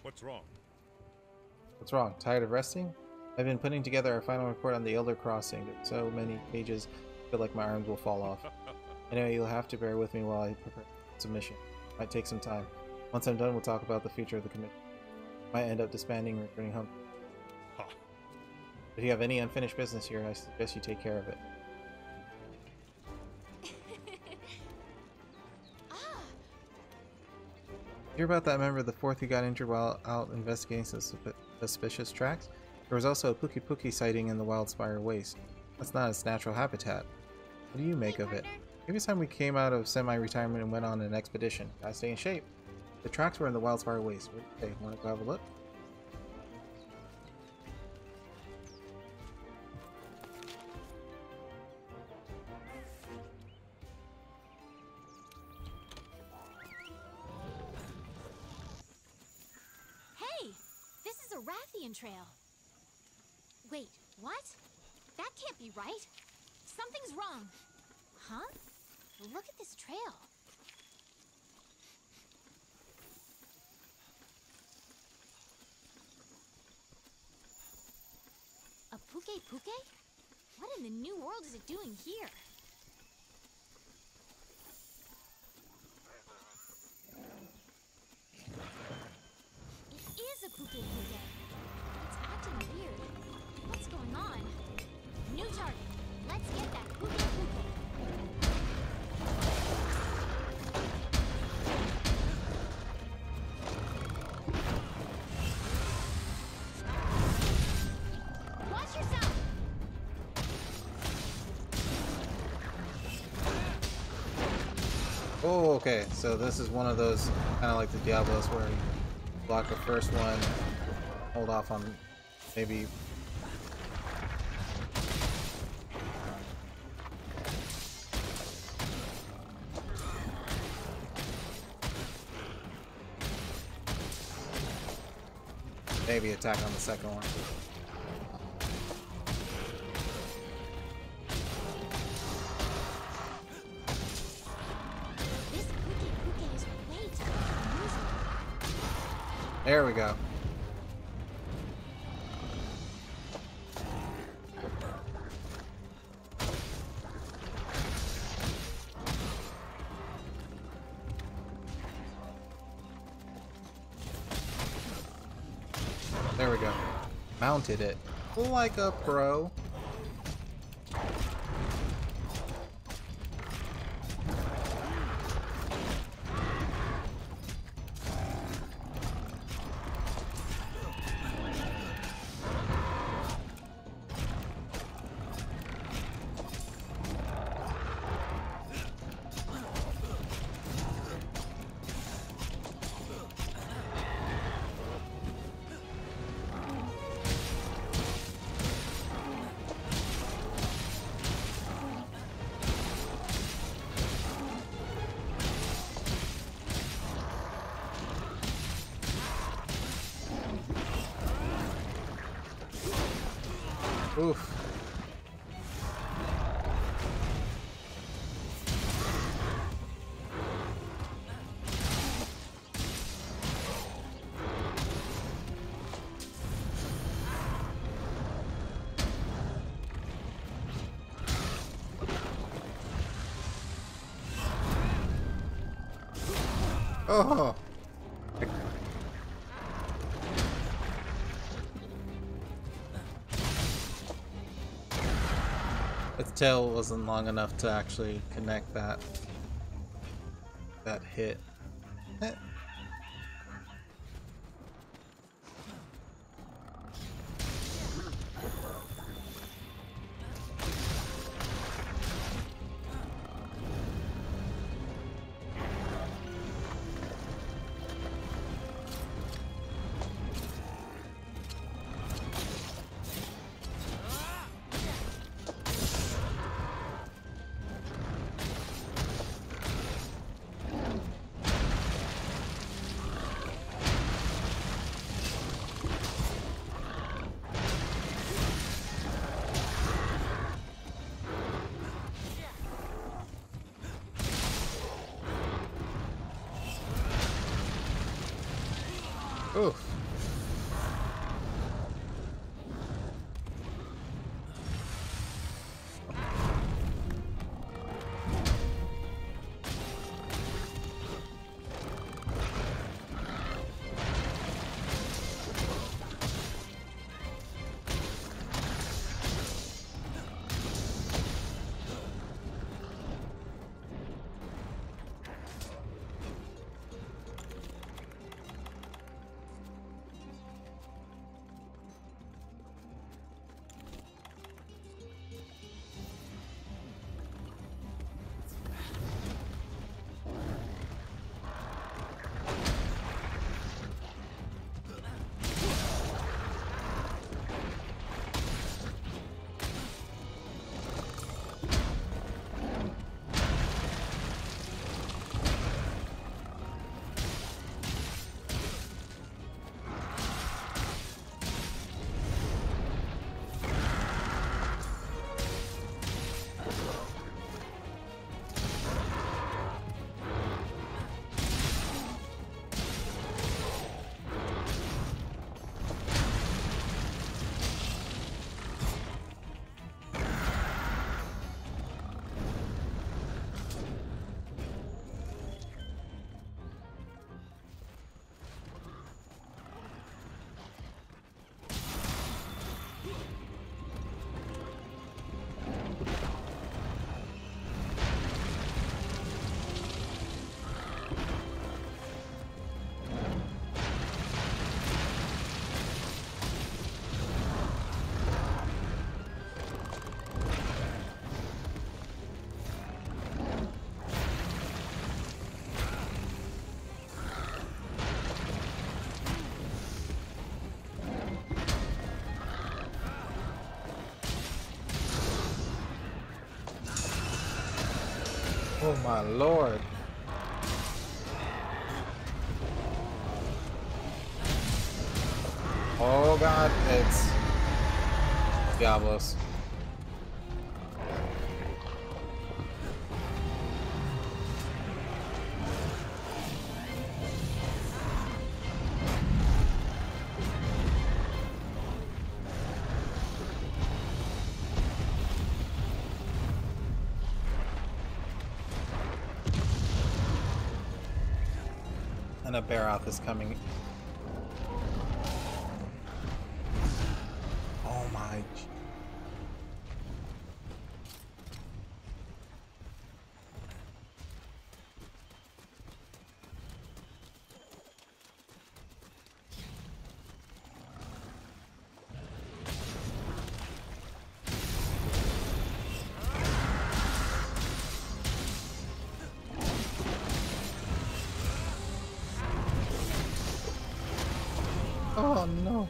What's wrong? What's wrong? Tired of resting? I've been putting together our final report on the Elder Crossing. There's so many pages, I feel like my arms will fall off. Anyway, you'll have to bear with me while I prepare submission. Might take some time. Once I'm done, we'll talk about the future of the commission. Might end up disbanding and returning home. Huh. If you have any unfinished business here, I suggest you take care of it. Hear about that member of the 4th who got injured while out investigating some suspicious tracks? There was also a Pukei Pukei sighting in the Wildspire Waste. That's not its natural habitat. What do you make of it? Maybe it's time we came out of semi-retirement and went on an expedition. Gotta stay in shape. The tracks were in the Wildspire Waste. What do you say? Wanna go have a look? Rathian trail. Wait, what? That can't be right. Something's wrong. Huh? Look at this trail. A Pukei Pukei? What in the new world is it doing here? It is a Pukei Pukei. It's acting weird. What's going on? New target. Let's get that Pukei Pukei. Watch yourself! Oh, okay. So this is one of those, kind of like the Diablos, where you block the first one, hold off on maybe... maybe attack on the second one. This Pukei Pukei is way tougher than usual. There we go. There we go. Mounted it. Like a pro. Oof. Oh. Its tail wasn't long enough to actually connect that hit. Oof. Oh my lord. Oh god, it's Diablos. And a Barroth is coming. Oh my. Oh no.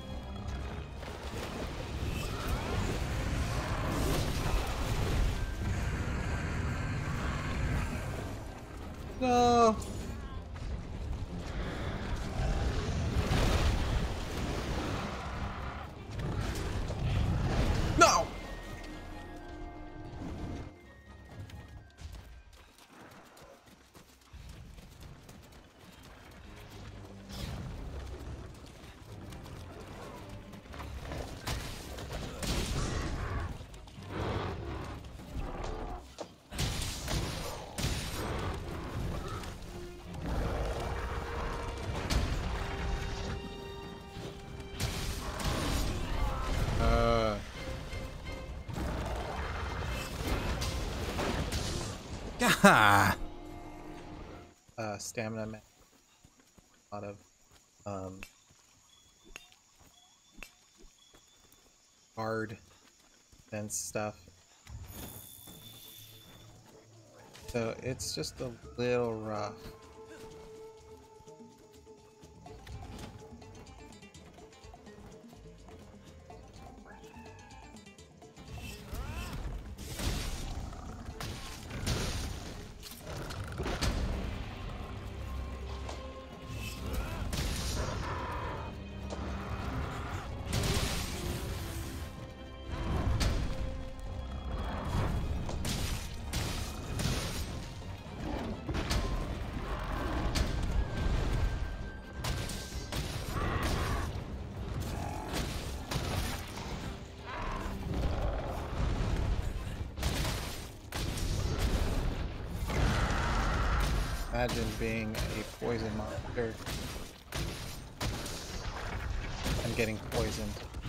No. No. Stamina man. A lot of hard and stuff. So it's just a little rough. Imagine being a poison monster and getting poisoned.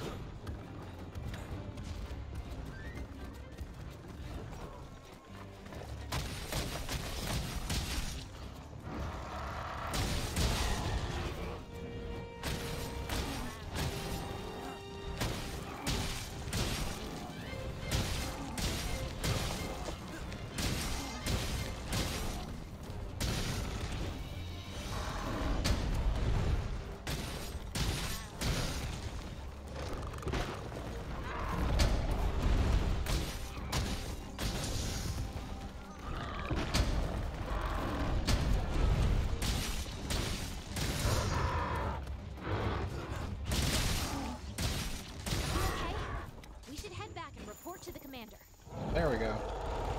There we go.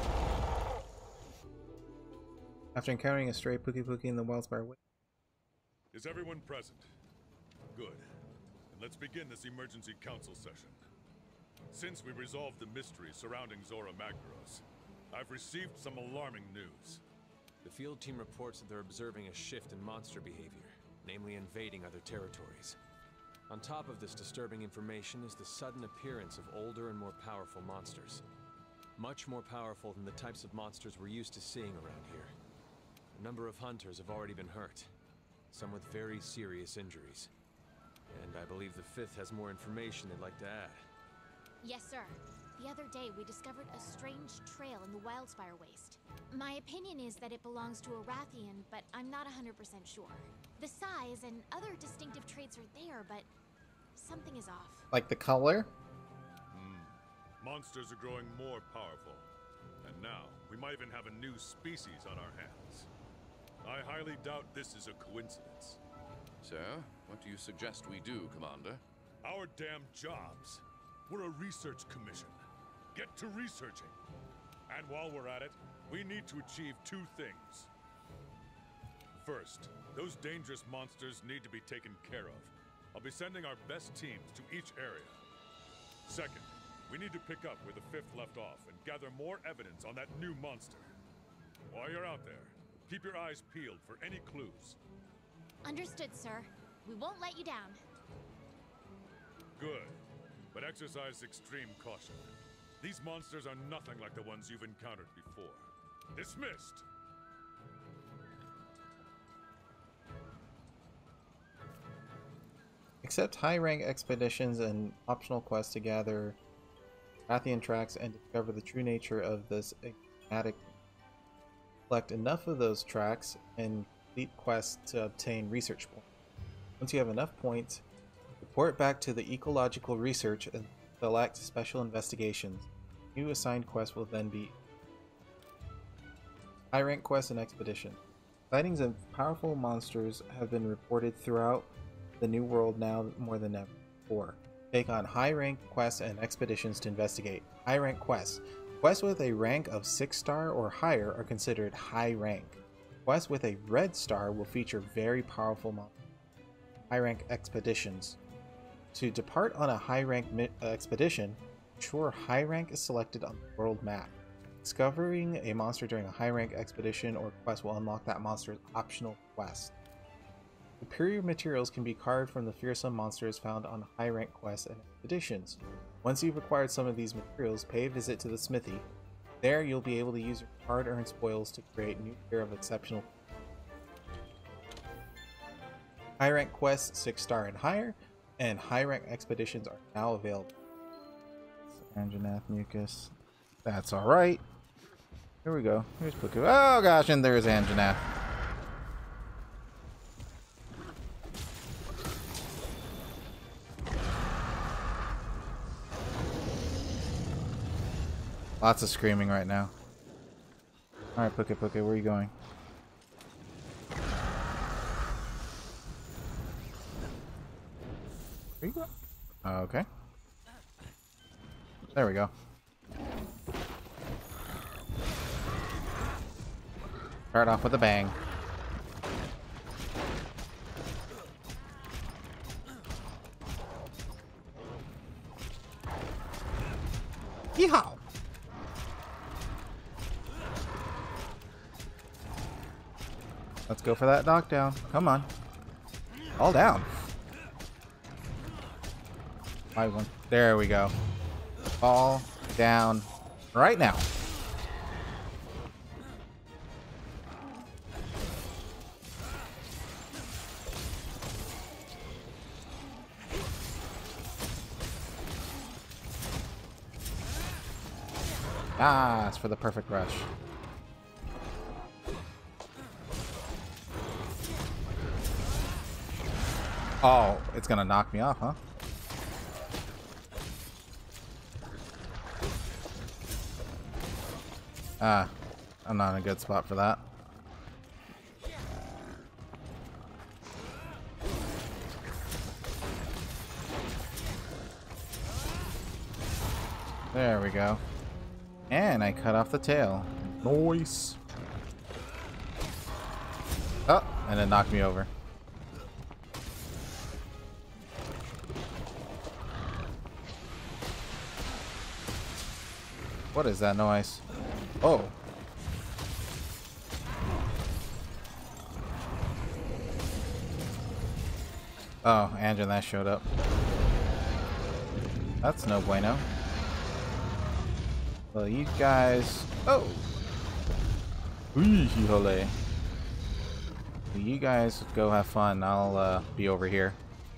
After encountering a stray Pukei Pukei in the Wildspire Way. Is everyone present? Good. And let's begin this emergency council session. Since we resolved the mystery surrounding Zorah Magdaros, I've received some alarming news. The field team reports that they're observing a shift in monster behavior, namely invading other territories. On top of this disturbing information is the sudden appearance of older and more powerful monsters. Much more powerful than the types of monsters we're used to seeing around here. A number of hunters have already been hurt, some with very serious injuries. And I believe the Fifth has more information they'd like to add. Yes, sir. The other day, we discovered a strange trail in the Wildspire Waste. My opinion is that it belongs to a Rathian, but I'm not 100% sure. The size and other distinctive traits are there, but something is off. Like the color? Monsters are growing more powerful. And now, we might even have a new species on our hands. I highly doubt this is a coincidence. So, what do you suggest we do, Commander? Our damn jobs. We're a research commission. Get to researching. And while we're at it, we need to achieve two things. First, those dangerous monsters need to be taken care of. I'll be sending our best teams to each area. Second, we need to pick up where the Fifth left off and gather more evidence on that new monster. While you're out there, keep your eyes peeled for any clues. Understood, sir. We won't let you down. Good. But exercise extreme caution. These monsters are nothing like the ones you've encountered before. Dismissed! Accept high-rank expeditions and optional quests to gather Rathian tracks and discover the true nature of this enigmatic. Collect enough of those tracks and complete quests to obtain research points. Once you have enough points, report back to the ecological research and select special investigations. New assigned quests will then be high-rank quests and expedition. Sightings of powerful monsters have been reported throughout the New World now more than ever before. Take on high-rank quests and expeditions to investigate. High-rank quests. Quests with a rank of 6-star or higher are considered high rank. Quests with a red star will feature very powerful monsters. High-rank expeditions. To depart on a high-rank expedition, ensure high rank is selected on the world map. Discovering a monster during a high-rank expedition or quest will unlock that monster's optional quest. Superior materials can be carved from the fearsome monsters found on high-rank quests and expeditions. Once you've acquired some of these materials, pay a visit to the smithy. There you'll be able to use your hard-earned spoils to create new gear of exceptional. High-rank quests 6-star and higher, and high-rank expeditions are now available. Anjanath mucus. That's alright. Here we go. Here's Pukei. Oh gosh, and there's Anjanath. Lots of screaming right now. Alright, Pukei Pukei, where are you going? Where you going? Okay. There we go. Start off with a bang. Yeehaw! Let's go for that knockdown. Come on. All down. 5-1. There we go. Fall down right now. Ah, it's for the perfect rush. Oh, it's gonna knock me off, huh? Ah, I'm not in a good spot for that. There we go. And I cut off the tail. Nice. Oh, and it knocked me over. What is that noise? Oh. Oh, Anjanath showed up. That's no bueno. Well, you guys... Oh! Hole. You guys go have fun. I'll be over here.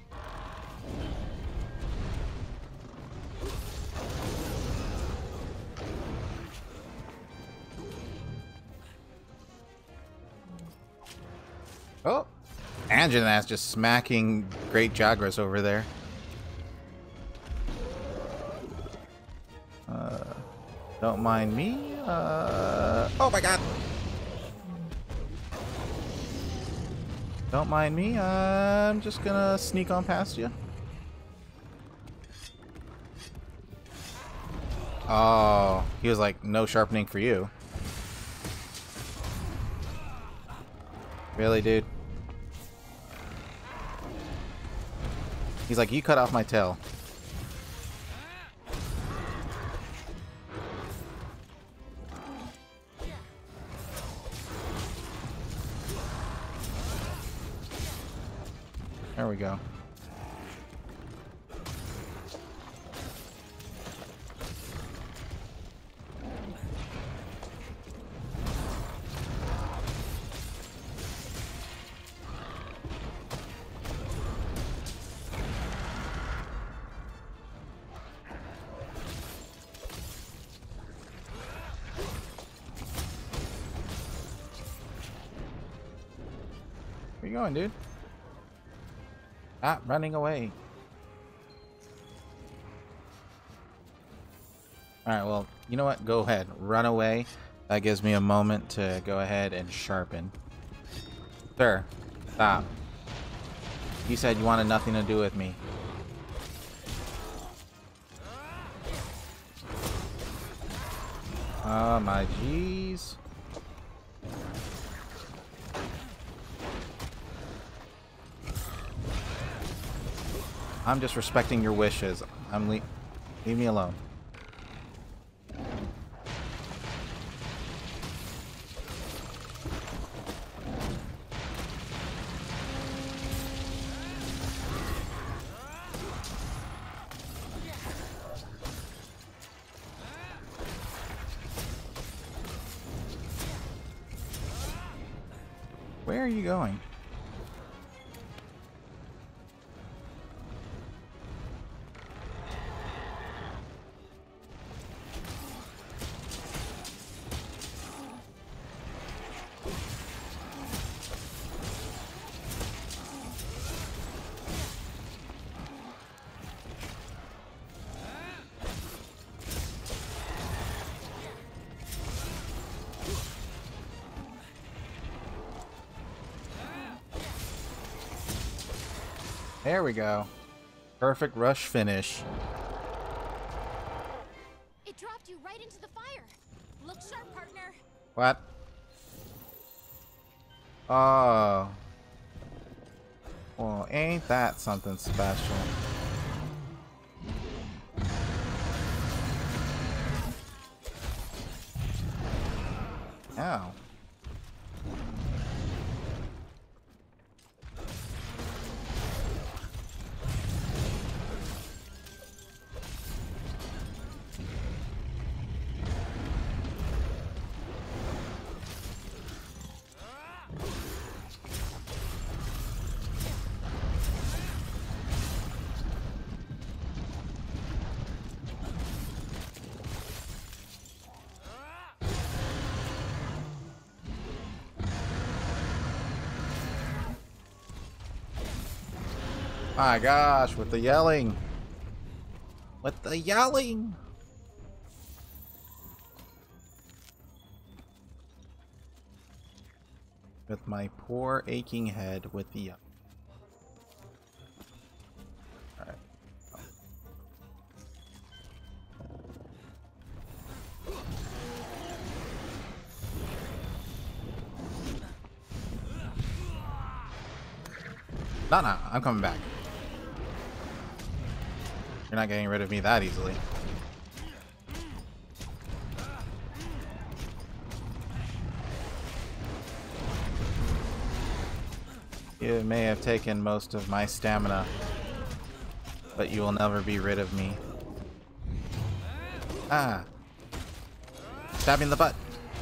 Oh! Anjanath's just smacking Great Jagras over there. Don't mind me. Oh my god! Don't mind me. I'm just gonna sneak on past you. Oh, he was like, no sharpening for you. Really, dude? He's like, you cut off my tail. There we go. Where you going, dude? Ah, running away. Alright, well, you know what? Go ahead. Run away. That gives me a moment to go ahead and sharpen. Sir, stop. You said you wanted nothing to do with me. Oh my jeez. I'm just respecting your wishes. Leave me alone. Where are you going? There we go. Perfect rush finish. It dropped you right into the fire. Look sharp, partner. What? Oh. Well, ain't that something special? Ow. My gosh, with the yelling. With the yelling. With my poor aching head with the yelling. Alright. No, I'm coming back. You're not getting rid of me that easily. You may have taken most of my stamina, but you will never be rid of me. Ah! Stab me in the butt!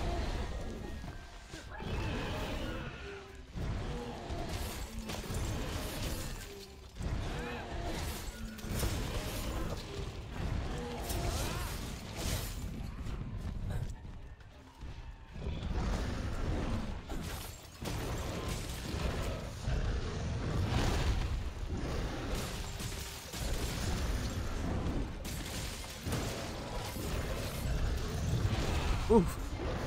Oof.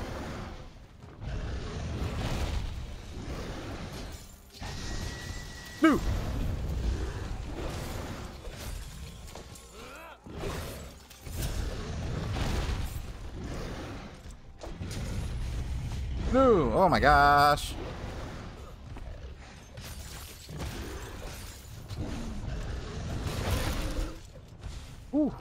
No. No. Oh my gosh. Ooh.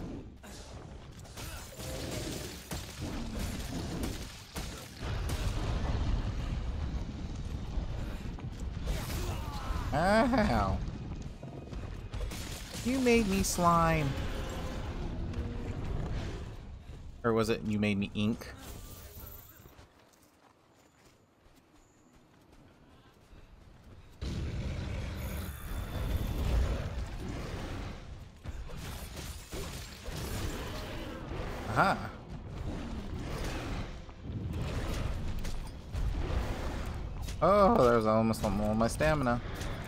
Ow. You made me slime. Or was it you made me ink? Aha. Oh, there's almost all my stamina.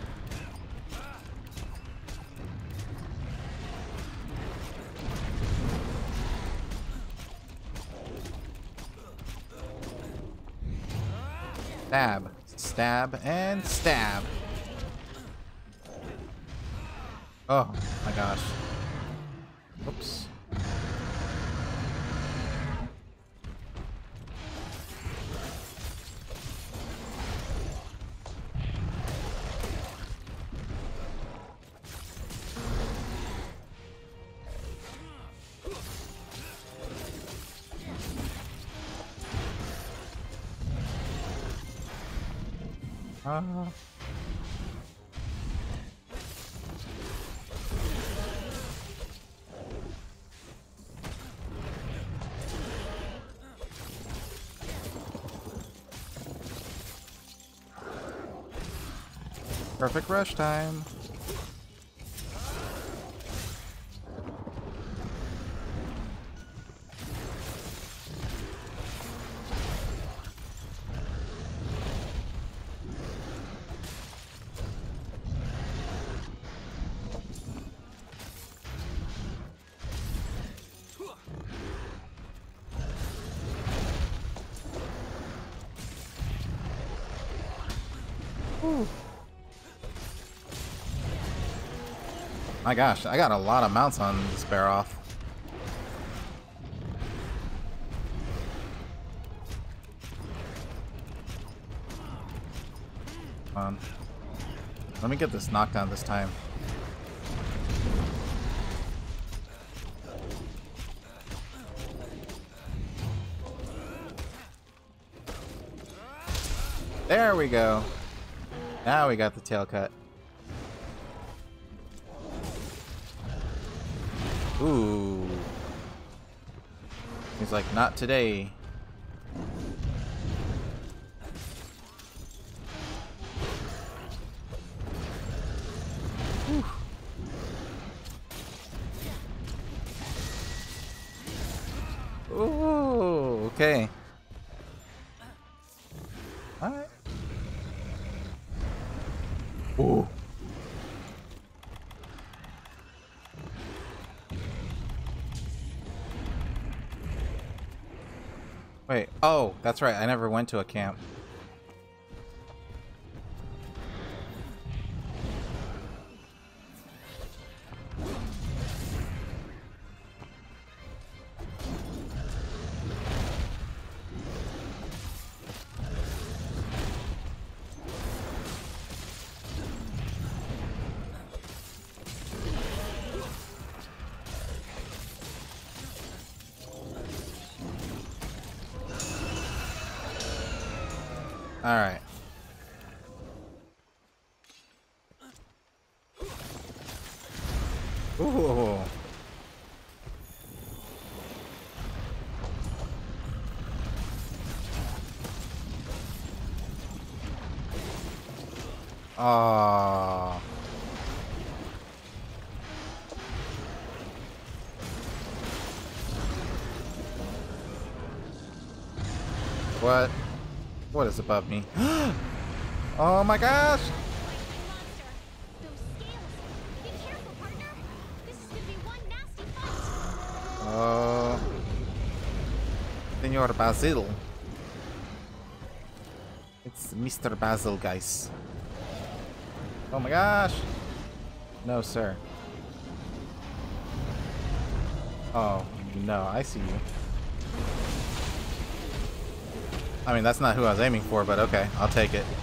Stab, stab, and stab. Oh my gosh. Oops. Perfect rush time. Ooh. My gosh, I got a lot of mounts on this Barroth. Come on. Let me get this knockdown this time. There we go. Now we got the tail cut. Ooh. He's like, not today. Whew. Ooh, okay. Alright. Ooh. Wait, oh, that's right. I never went to a camp. Alright. Ooh. Ah. What? What is above me? Oh my gosh! Monster! Those scales! Be careful, partner! This is gonna be one nasty fight! Oh. Senor Basil. It's Mr. Basil, guys. Oh my gosh! No, sir. Oh, no, I see you. I mean, that's not who I was aiming for, but okay, I'll take it.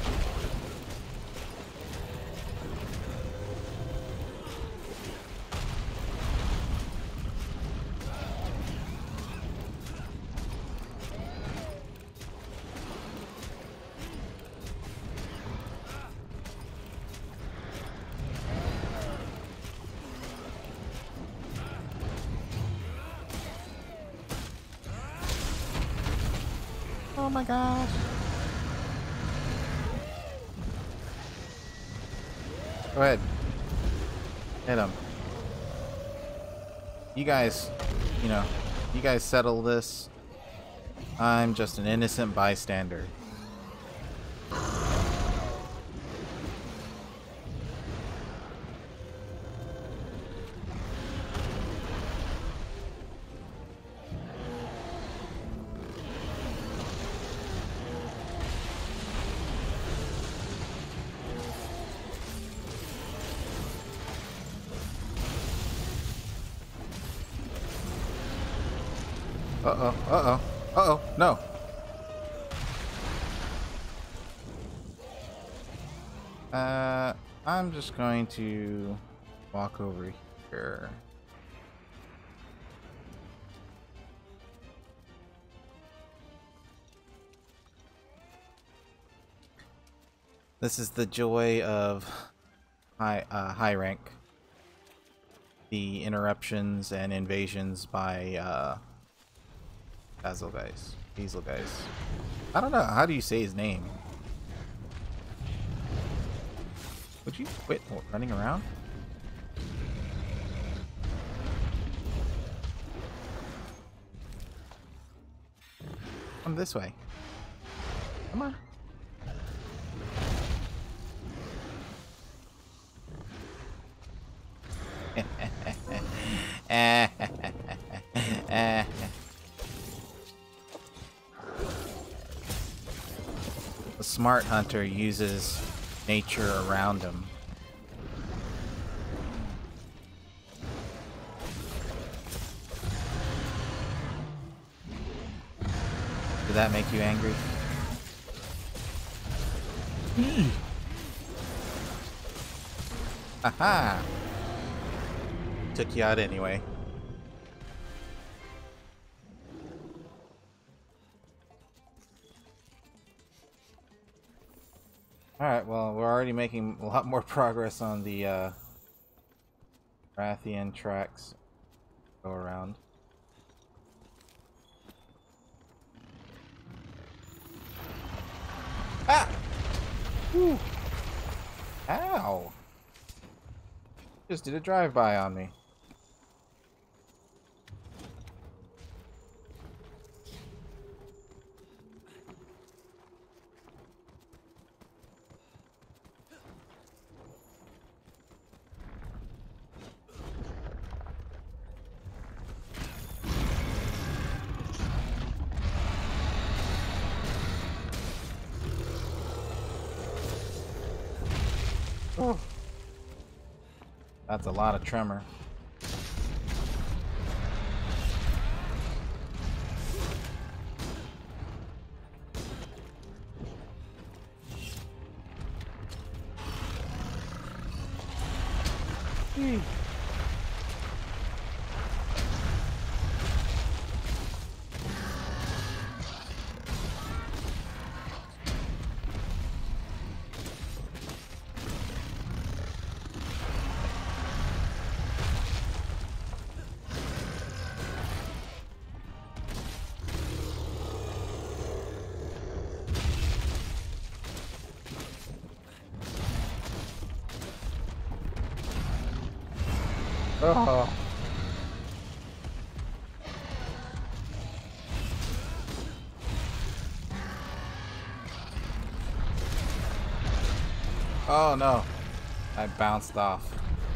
Oh my gosh. Go ahead. Hit him. You guys, you guys settle this. I'm just an innocent bystander. Uh-oh, uh-oh, uh-oh, no. I'm just going to walk over here. This is the joy of high rank. The interruptions and invasions by, Basil guys. Diesel guys. I don't know. How do you say his name? Would you quit running around? Come this way. Come on. The smart hunter uses nature around him. Did that make you angry? Aha! Took you out anyway. Alright, well, we're already making a lot more progress on the Rathian tracks. Go around. Ah! Whew. Ow! Just did a drive-by on me. That's a lot of tremor. Oh. Oh no. I bounced off.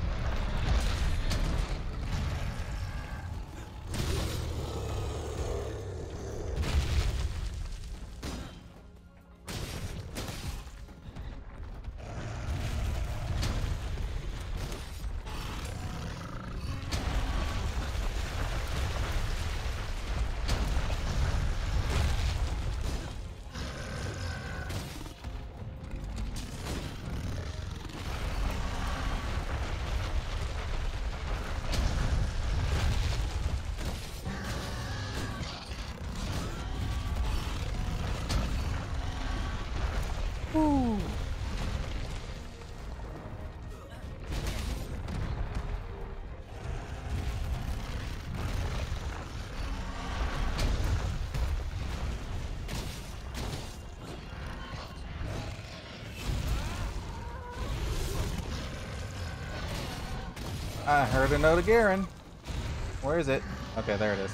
I heard a note of Garen. Where is it? Okay, there it is.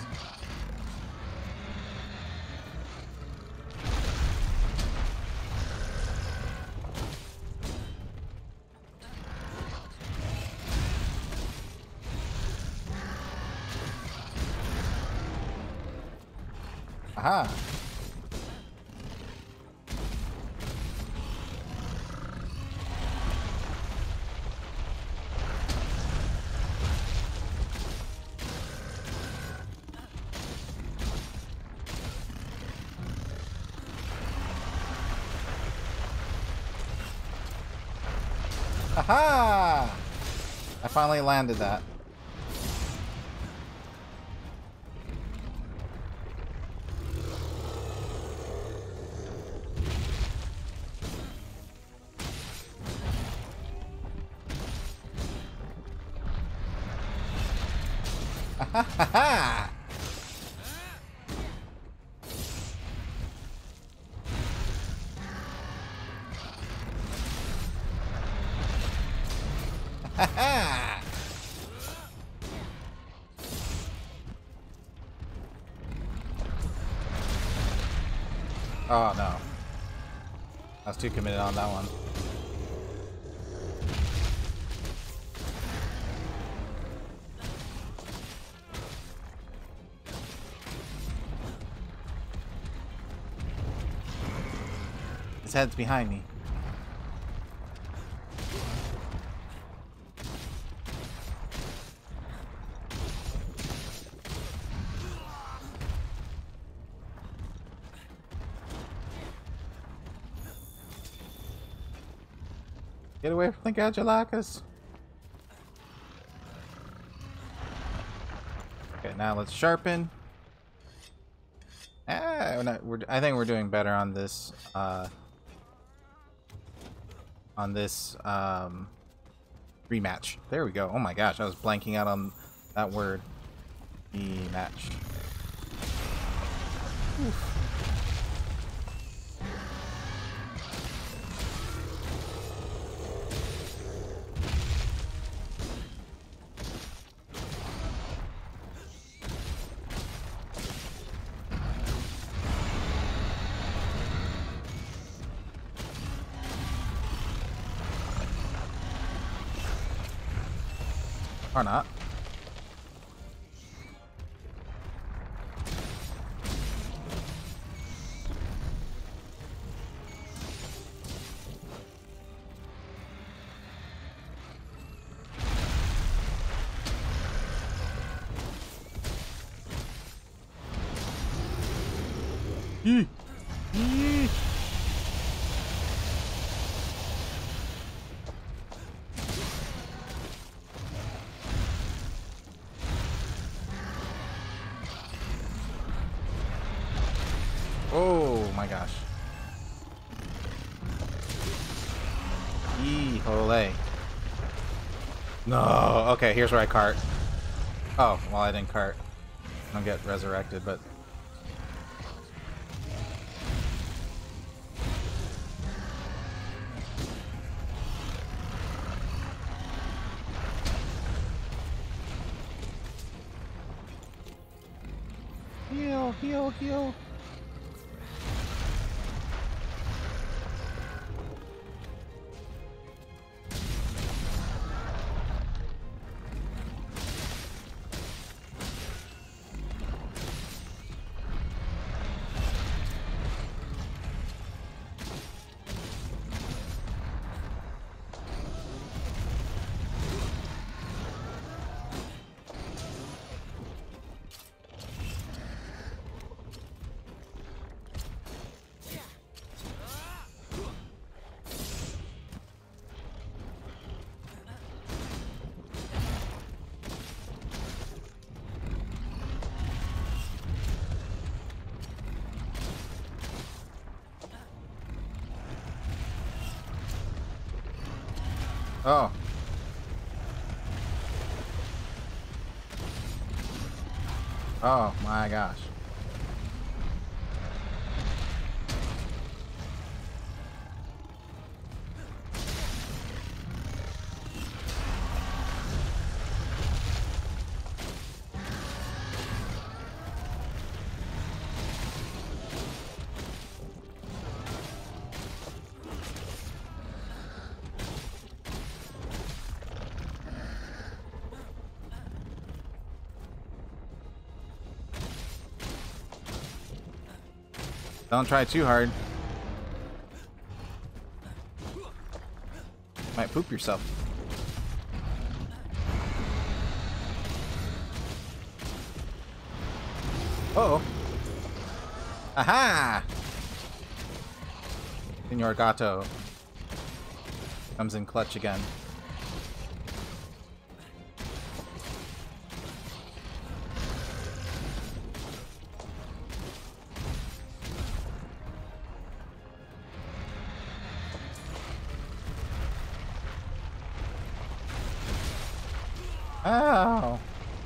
Aha! Aha! I finally landed that. Ha ha! Oh no. I was too committed on that one. His head's behind me. Get away from the Gadulakas. Okay, now let's sharpen. Ah, I think we're doing better on this. Rematch. There we go. Oh my gosh, I was blanking out on that word. Rematch. Oof. Or not. Yee. Yee. Oh my gosh. Yee, ole. No. Okay, here's where I cart. Oh, well, I didn't cart. I don't get resurrected, but. Heal, heal, heal. Oh. Oh my gosh. Don't try too hard. Might poop yourself. Uh-oh. Aha! Senor Gato comes in clutch again. Ow!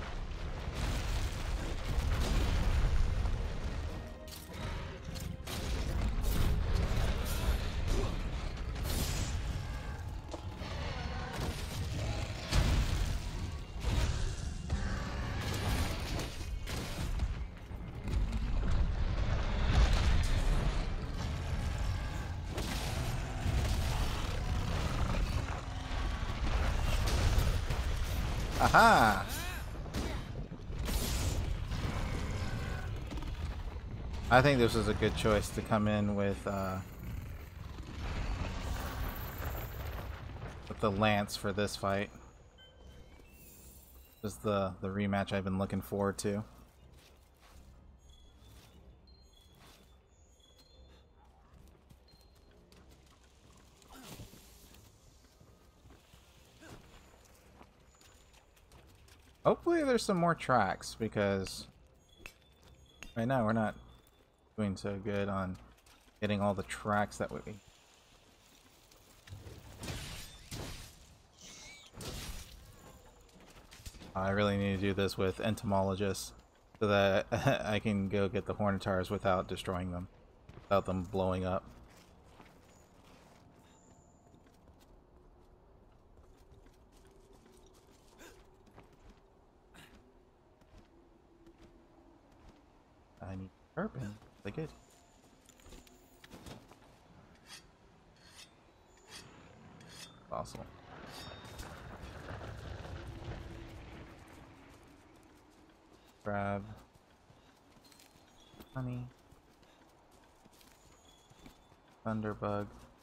Aha! I think this was a good choice to come in with the lance for this fight. This is the rematch I've been looking forward to. Hopefully there's some more tracks, because right now we're not doing so good on getting all the tracks that we... I really need to do this with entomologists so that I can go get the Hornitars without destroying them, without them blowing up. I need Turpin. They good. Fossil. Grab honey. Thunderbug.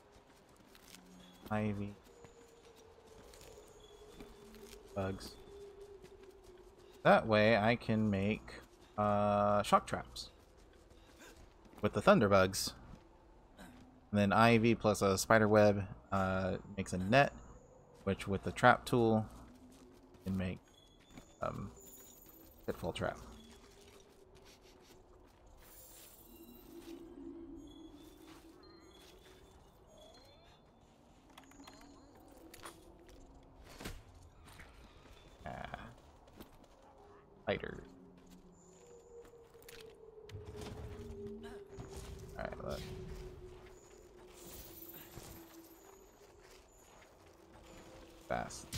Ivy. Bugs. That way I can make shock traps with the thunderbugs. And then IV plus a spider web makes a net, which with the trap tool can make pitfall trap. Fighter. Alright, look. Fast.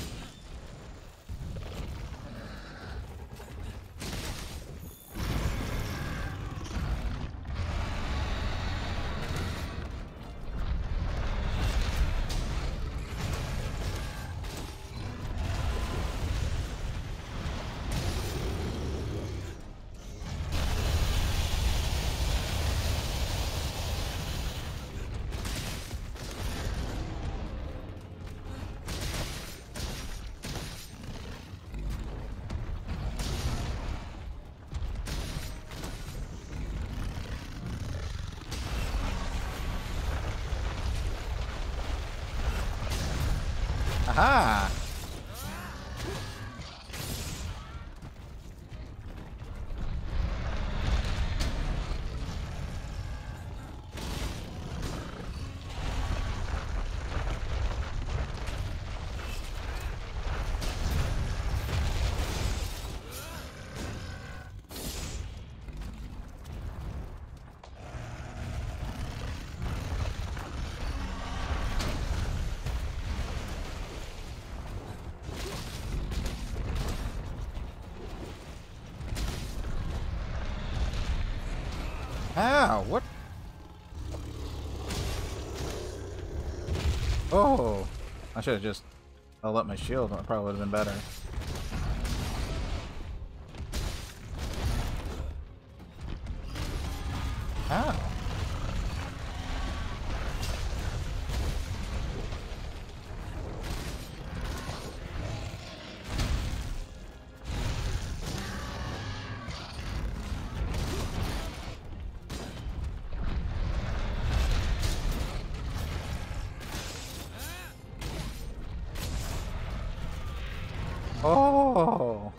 Aha! Ow, what? Oh, I should have just held up my shield. That probably would have been better. Ow. Oh.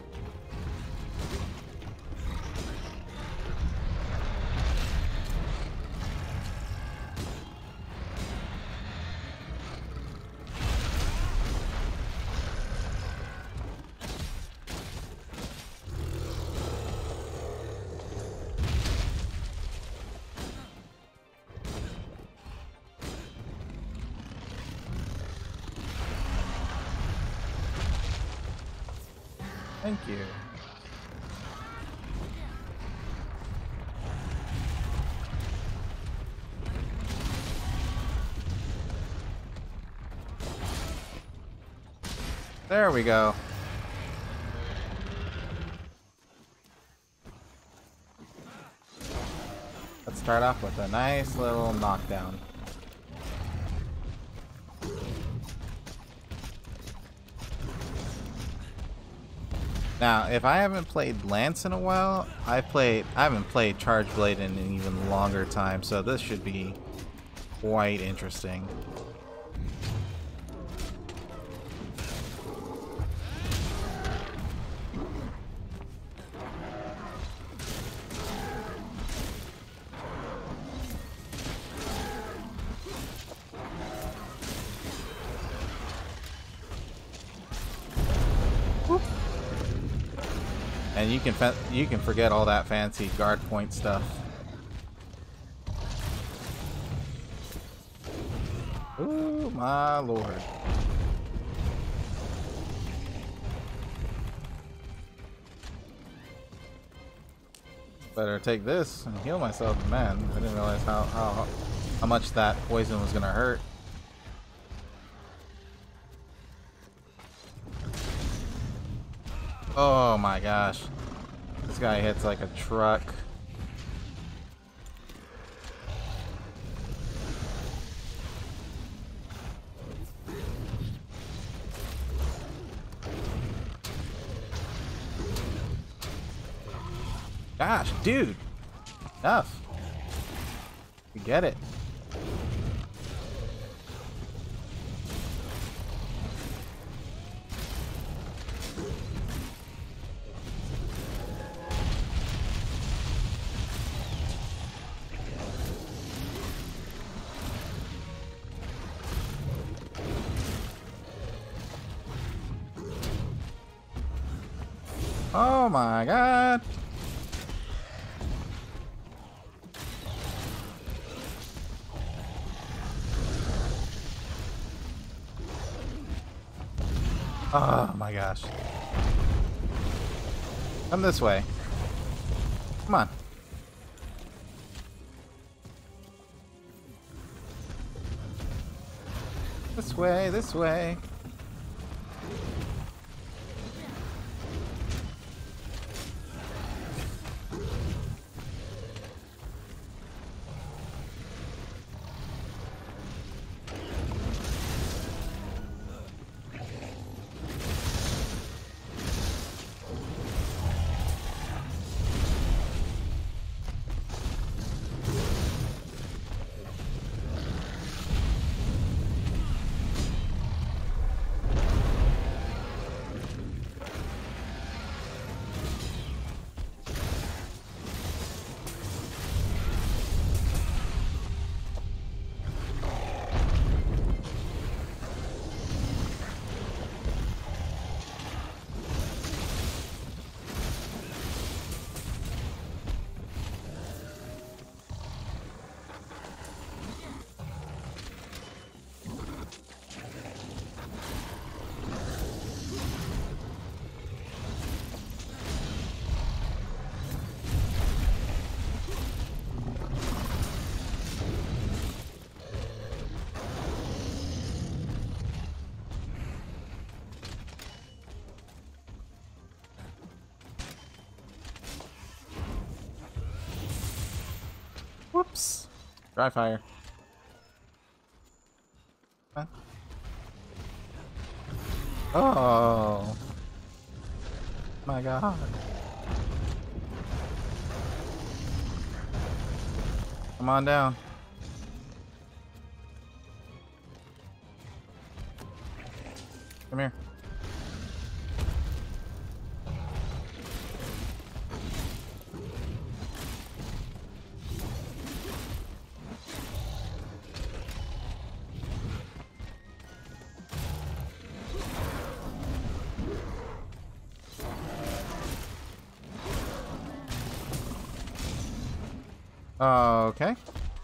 Thank you. There we go. Let's start off with a nice little knockdown. Now, if I haven't played Lance in a while, I haven't played Charge Blade in an even longer time, so this should be quite interesting. And you can forget all that fancy guard point stuff. Ooh, my lord. Better take this and heal myself, man. I didn't realize how much that poison was gonna hurt. Oh my gosh. This guy hits like a truck. Gosh, dude. Enough. We get it. Oh my god! Oh my gosh. Come this way. Come on. This way, this way. Whoops. Dry fire. Huh? Oh. My god. Come on down. Come here. Okay.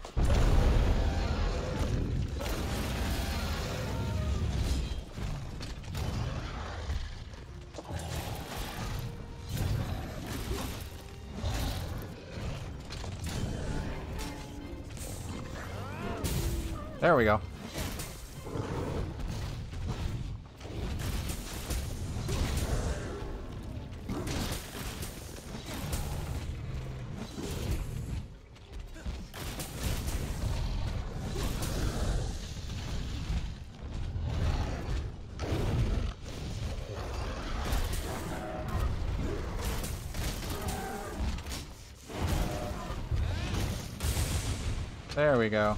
There we go. There we go.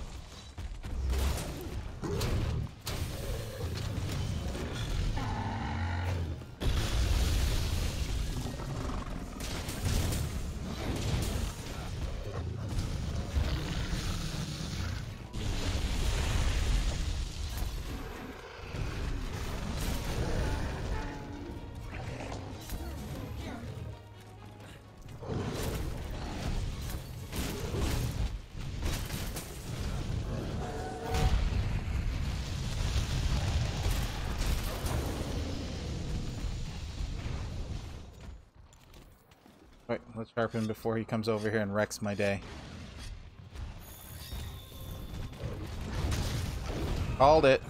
Wait, let's sharpen before he comes over here and wrecks my day. Called it.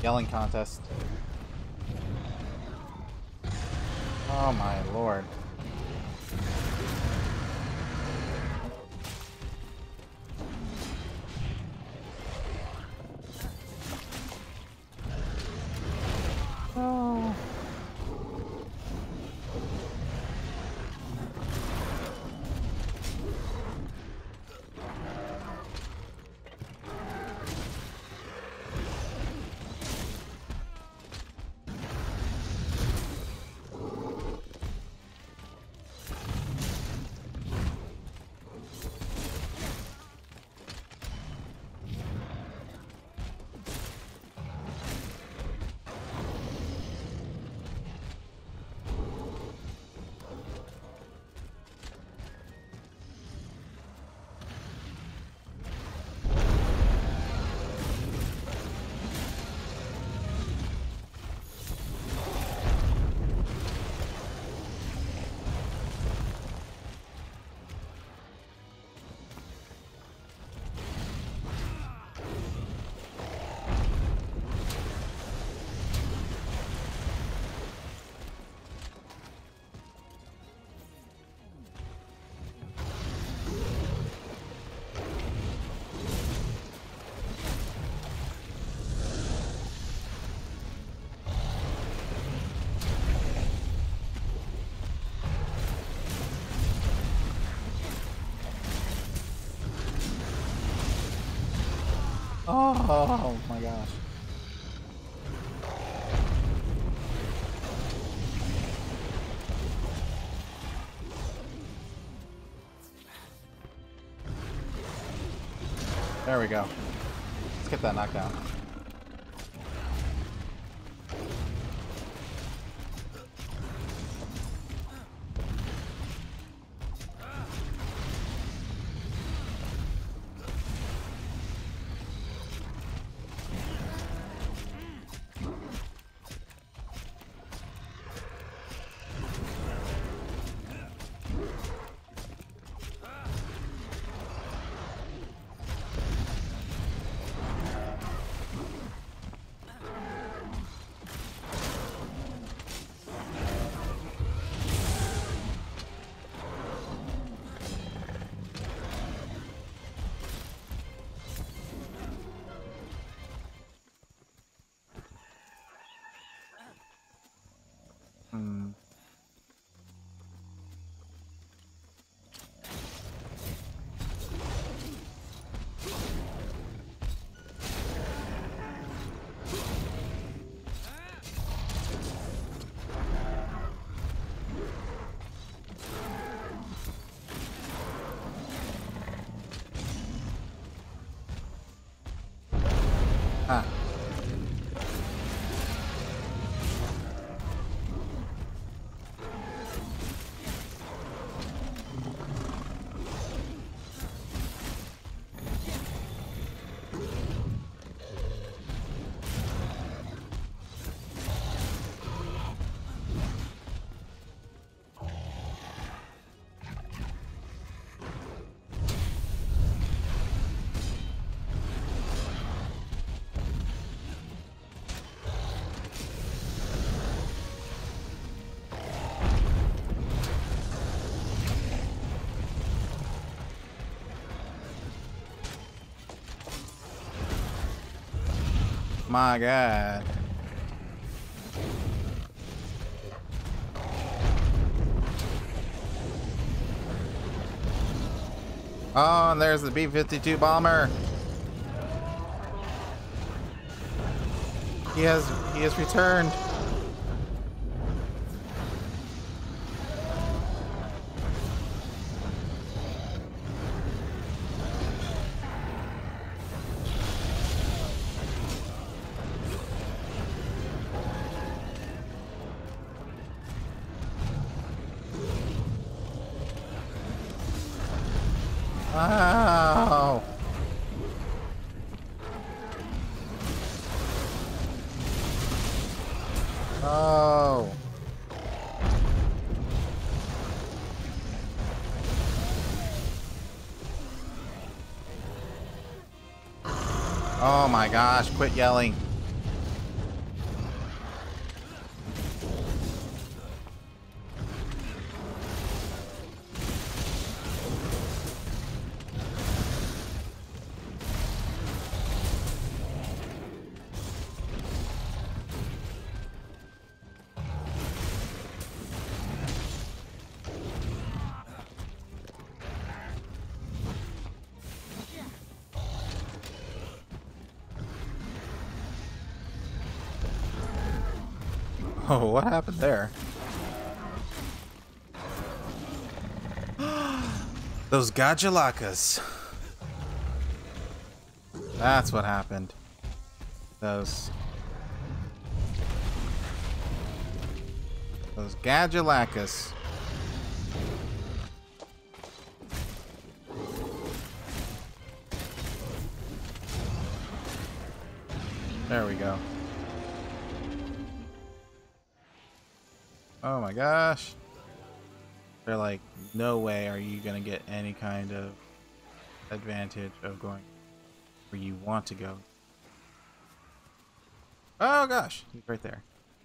Yelling contest. Oh my lord. Oh. Oh my gosh. There we go. Let's get that knockdown. Ah. My God. Oh, and there's the B-52 bomber. He has returned. Wow. Oh. Oh my gosh, quit yelling. Oh, what happened there? Those Gajalakas. That's what happened. Those Gajalakas. There we go. Oh my gosh. They're like, no way are you gonna get any kind of advantage of going where you want to go. Oh gosh, he's right there.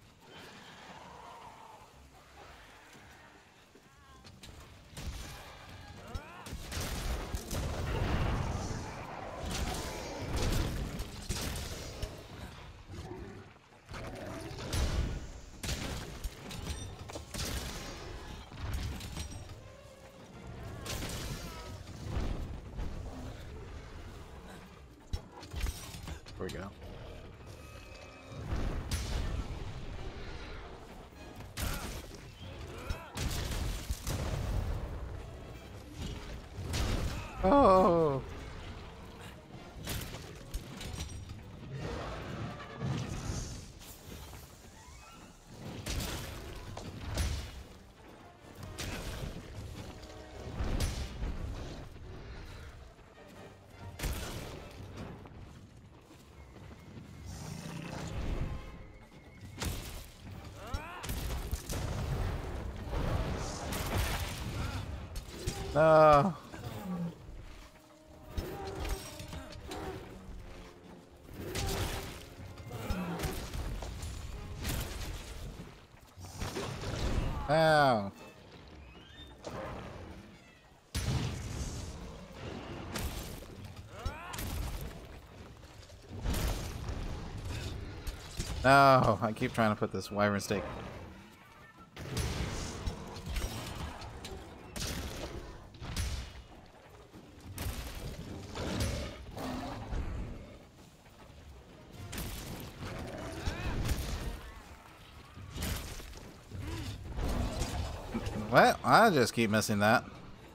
There we go. Oh. No. Ow. No, I keep trying to put this wyvern stake. Well, I just keep missing that.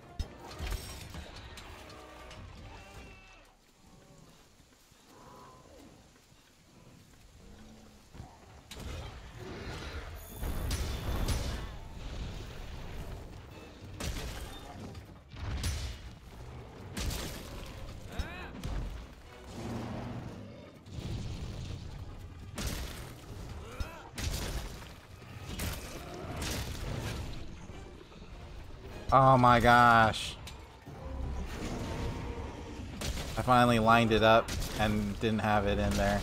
Oh my gosh. I finally lined it up and didn't have it in there.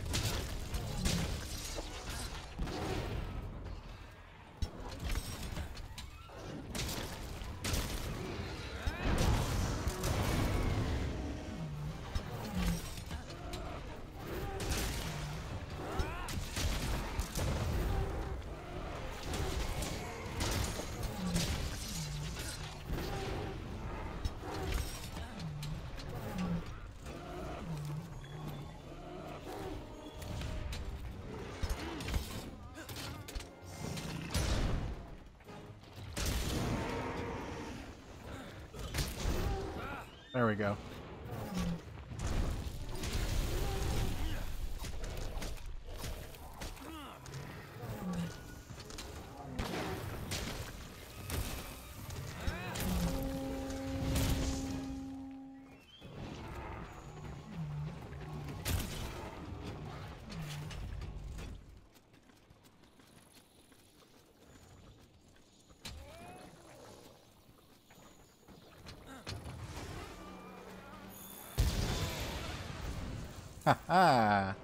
There we go. Ha ha!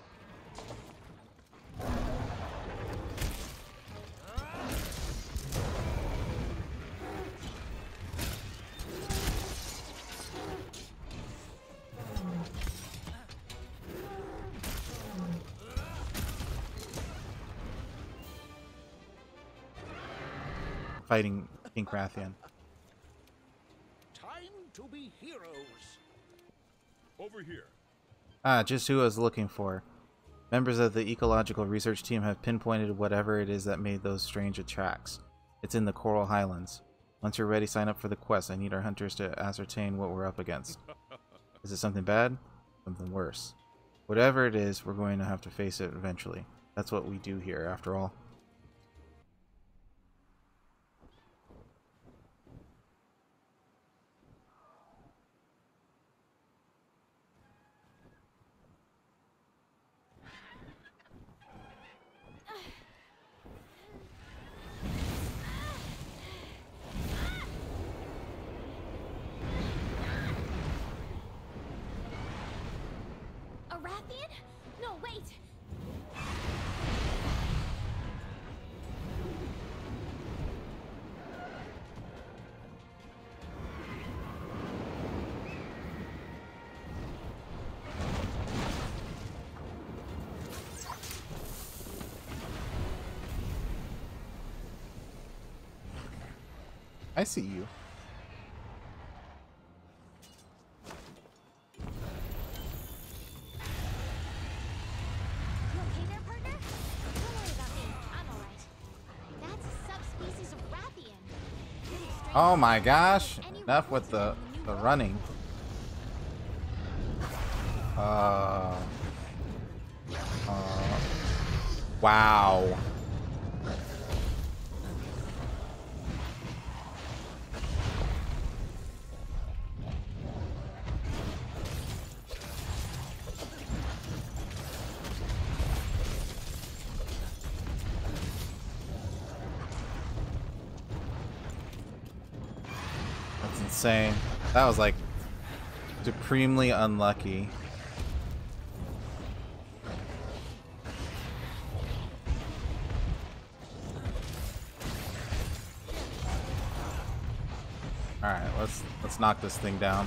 Fighting King Rathian. Time to be heroes. Over here. Ah, just who I was looking for. Members of the ecological research team have pinpointed whatever it is that made those strange tracks. It's in the Coral Highlands. Once you're ready, sign up for the quest. I need our hunters to ascertain what we're up against. Is it something bad? Something worse. Whatever it is, we're going to have to face it eventually. That's what we do here, after all. A Rathian? No, wait! I see you. You okay there, partner? Don't worry about me. I'm alright. That's a subspecies of Rathian. Pretty strange. Oh my gosh! Any Enough with records the in the new running. Wow. That's insane. That was like supremely unlucky. Alright, let's knock this thing down.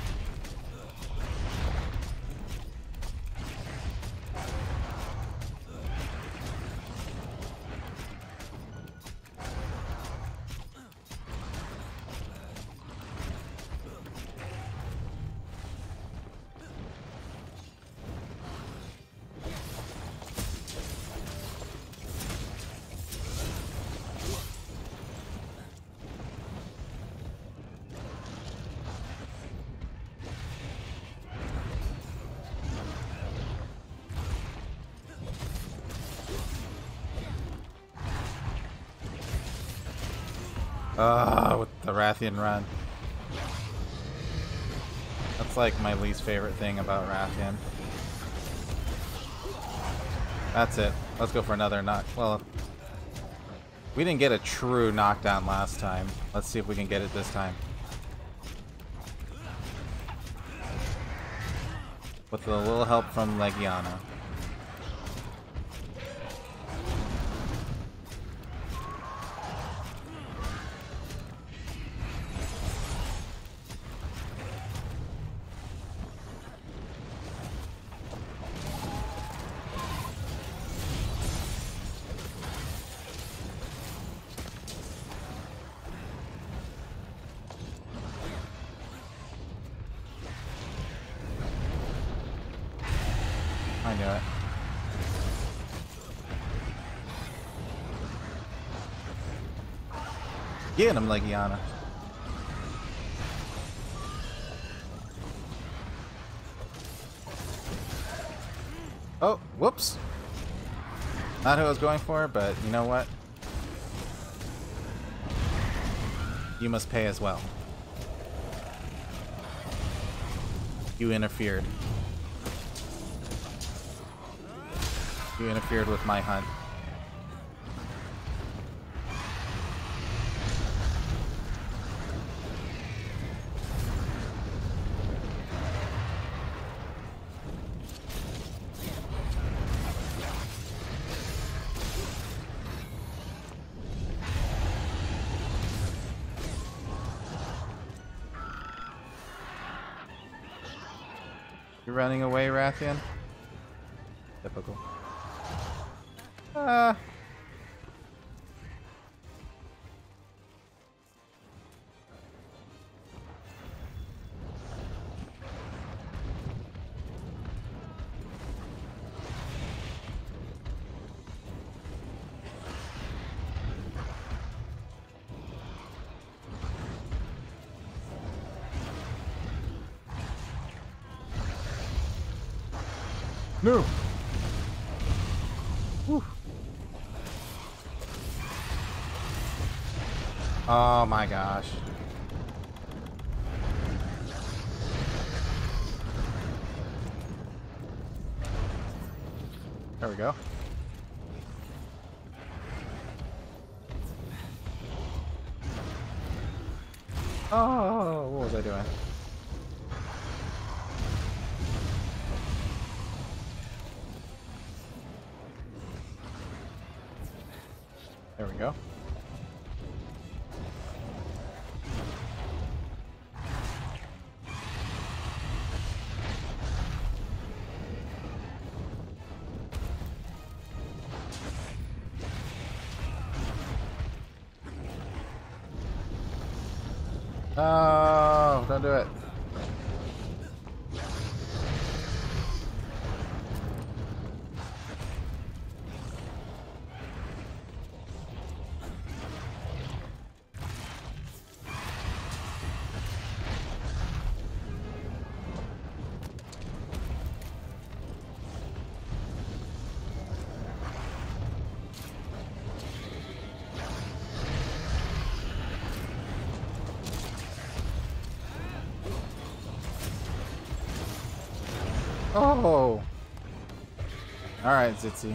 With the Rathian run. That's like my least favorite thing about Rathian. That's it. Let's go for another knock. Well, we didn't get a true knockdown last time. Let's see if we can get it this time. With a little help from Legiana. I knew it. Get him, Legiana. Oh, whoops. Not who I was going for, but you know what? You must pay as well. You interfered. You interfered with my hunt. You running away, Rathian? Typical. No! Whew. Oh my gosh. There we go. Oh, what was I doing? There we go. Oh, don't do it. Oh! Alright, Zitzi.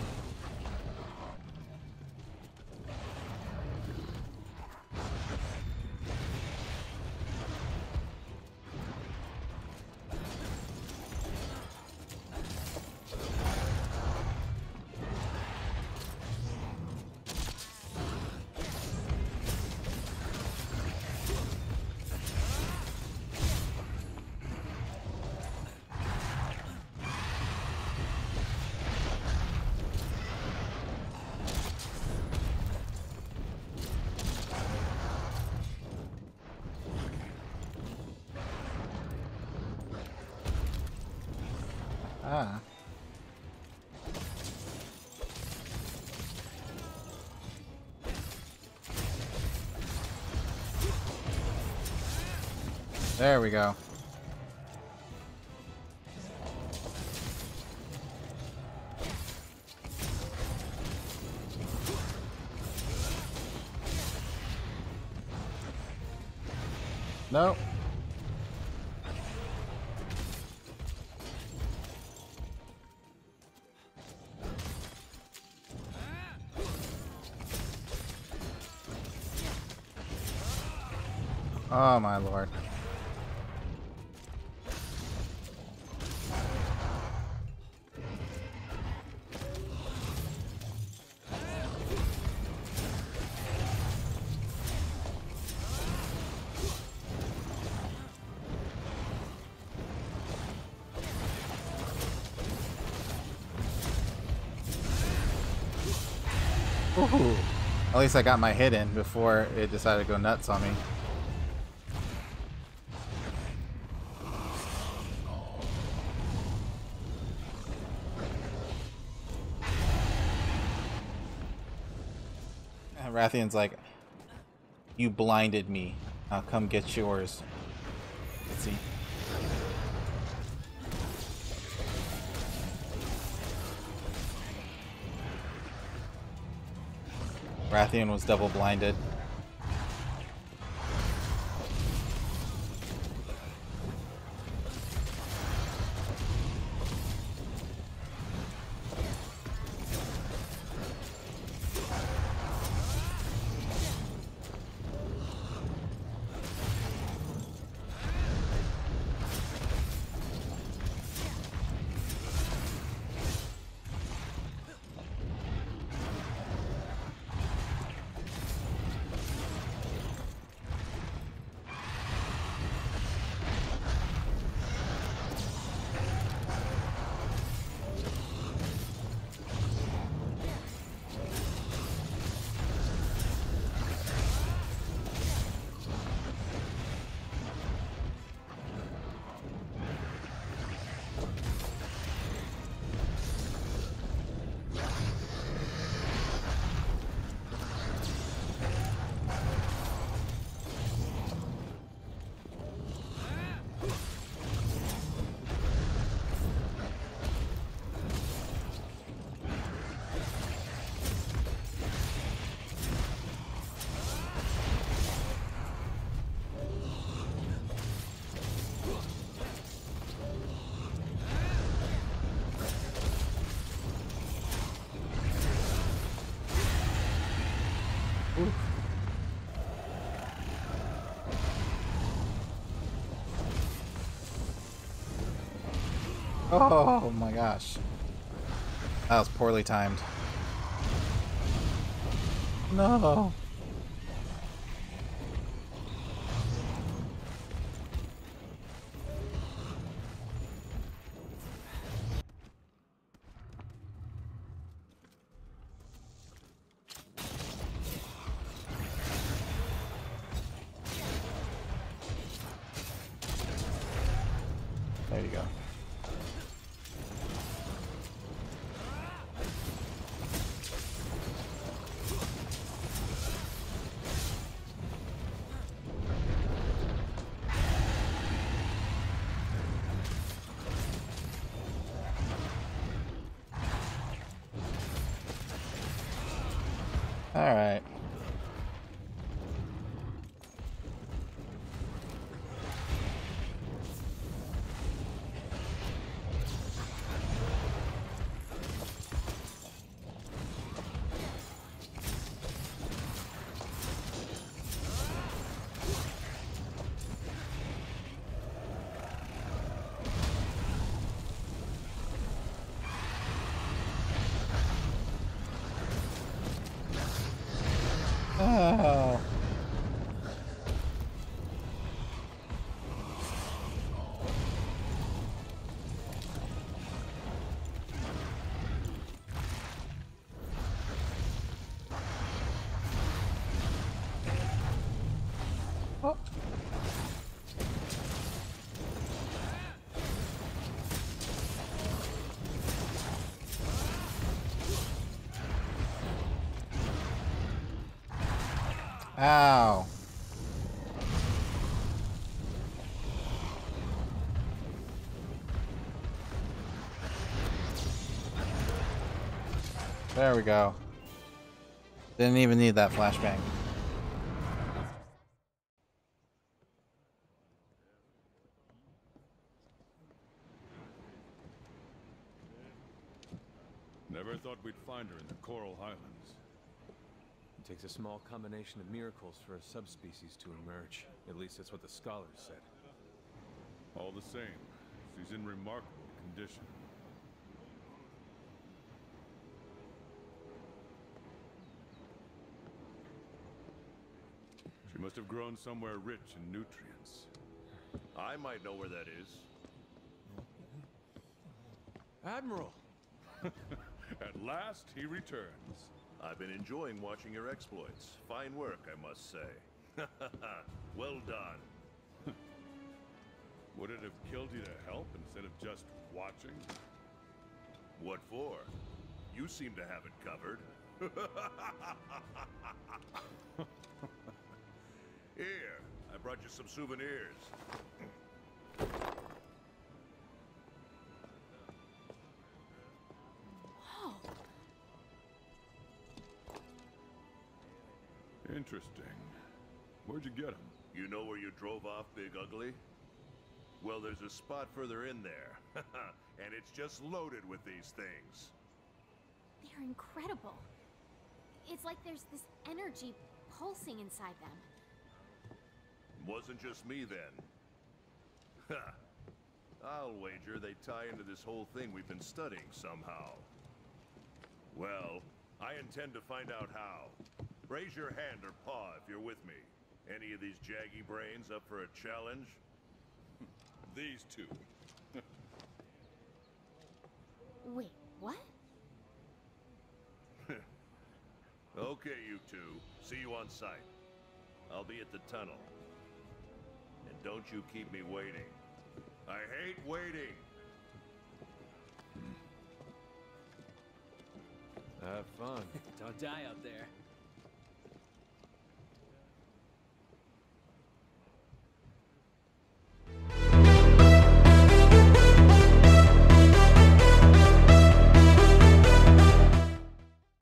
Ah. There we go. Nope. Oh my lord. Ooh. At least I got my hit in before it decided to go nuts on me. Rathian's like, you blinded me. I'll come get yours. Let's see. Rathian was double blinded. Oh my gosh. That was poorly timed. No. There you go. All right. Oh. Oh. Ow. There we go. Didn't even need that flashbang. Never thought we'd find her in the Coral Highlands. It takes a small combination of miracles for a subspecies to emerge. At least that's what the scholars said. All the same, she's in remarkable condition. She must have grown somewhere rich in nutrients. I might know where that is. Admiral! At last, he returns. I've been enjoying watching your exploits. Fine work, I must say. Well done. Would it have killed you to help instead of just watching? What for? You seem to have it covered. Here, I brought you some souvenirs. Whoa. Interesting. Where'd you get them? You know where you drove off, Big Ugly? Well, there's a spot further in there. And it's just loaded with these things. They're incredible. It's like there's this energy pulsing inside them. Wasn't just me then. I'll wager they tie into this whole thing we've been studying somehow. Well, I intend to find out how. Raise your hand or paw if you're with me. Any of these jaggy brains up for a challenge? These two. Wait, what? Okay, you two. See you on site. I'll be at the tunnel. And don't you keep me waiting. I hate waiting. Have fun. Don't die out there.